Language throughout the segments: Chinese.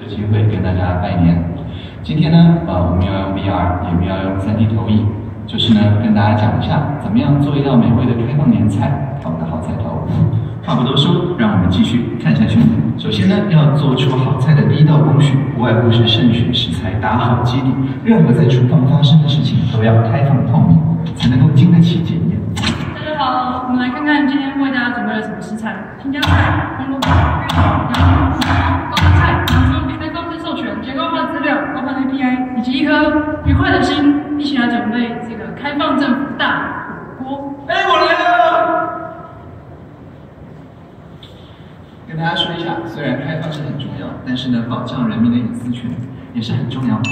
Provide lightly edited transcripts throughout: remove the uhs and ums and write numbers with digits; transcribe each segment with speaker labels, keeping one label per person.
Speaker 1: 有机会跟大家拜年。今天呢，我们要用 VR， 也要用3D 投影，就是呢，跟大家讲一下怎么样做一道美味的开放年菜，讨个好彩头。话不多说，让我们继续看下去。首先呢，要做出好菜的第一道工序，无外乎是慎选食材，打好基底。任何在厨房发生的事情，都要开放透明，才能够经得起检验。
Speaker 2: 大家好，我们来看看今天为大家准备了什么食材：青江菜、红萝卜、洋葱、高丽菜、洋葱、开放式授权、结构化资料、包含 API， 以及一颗愉快的心，一起来准备这个开放政府大火锅。
Speaker 1: 我来了！跟大家说一下，虽然开放是很重要，但是呢，保障人民的隐私权也是很重要的。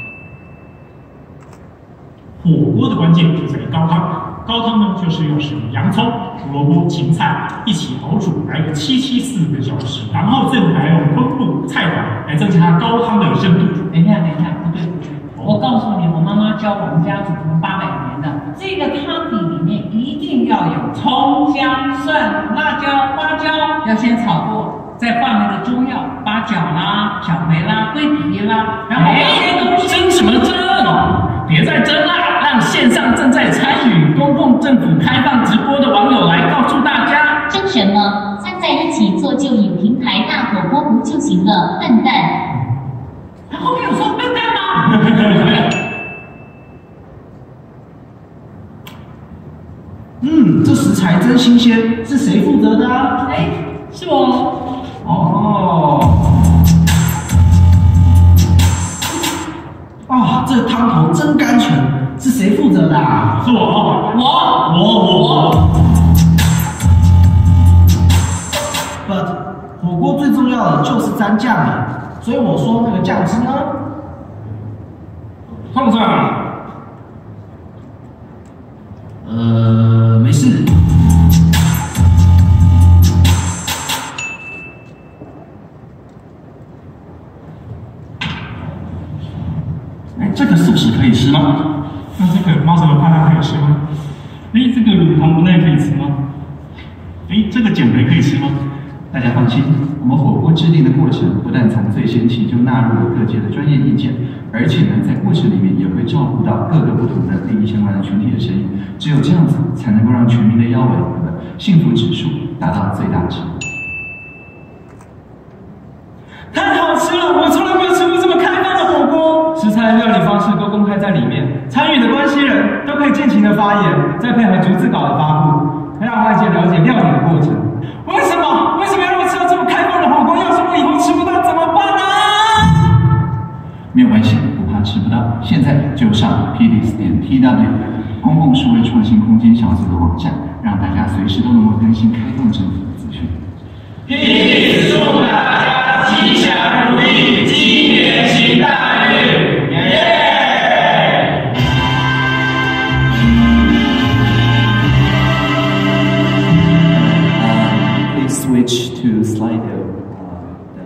Speaker 3: 火锅的关键就在于高汤，高汤呢就是要使用洋葱、胡萝卜、芹菜一起熬煮，来个774个小时，然后最后还要用昆布、菜花来增加高汤的深度。
Speaker 4: 等一下，不对，我告诉你，我妈妈教我们家祖宗800年的，这个汤底里面一定要有葱、姜、蒜、辣椒、花椒，要先炒过，再放那个中药，八角啦、小梅啦、桂皮啦，然后这些东西。
Speaker 5: 争什么争？别再争啦！让线上正在参与公共政府开放直播的网友来告诉大家。
Speaker 6: 争什么？站在一起做就有平台大火锅不就行了，笨蛋！
Speaker 4: 他后面有说笨蛋吗？
Speaker 7: 这食材真新鲜，是谁负责的啊？
Speaker 2: 是我。
Speaker 7: 这汤头真甘醇，是谁负责的啊？
Speaker 3: 是我。
Speaker 7: 火锅最重要的就是沾酱了，所以我说那个酱汁呢？
Speaker 3: 烫上。
Speaker 7: 没事。
Speaker 5: 这个素食可以吃吗？
Speaker 3: 那这个猫舌头帕可以吃吗？这个乳糖不耐可以吃吗？这个减肥可以吃吗？
Speaker 1: 大家放心，我们火锅制定的过程不但从最先期就纳入了各界的专业意见，而且呢，在过程里面也会照顾到各个不同的利益相关的群体的声音。只有这样子，才能够让全民的幸福指数达到最大值。
Speaker 5: 太好吃了！我从来没有吃过这么开放的火锅。食材料理方式都公开在里面，参与的关系人都可以尽情的发言，再配合逐字稿的发布，让外界了解料理的过程。为什么要让我吃到这么开放的火锅？要是我以后吃不到怎么办呢？
Speaker 1: 没有关系，不怕吃不到，现在就上 PDS.TW 公共数位创新空间小组的网站，让大家随时都能够更新开放政府的资讯。
Speaker 5: PDS 出来。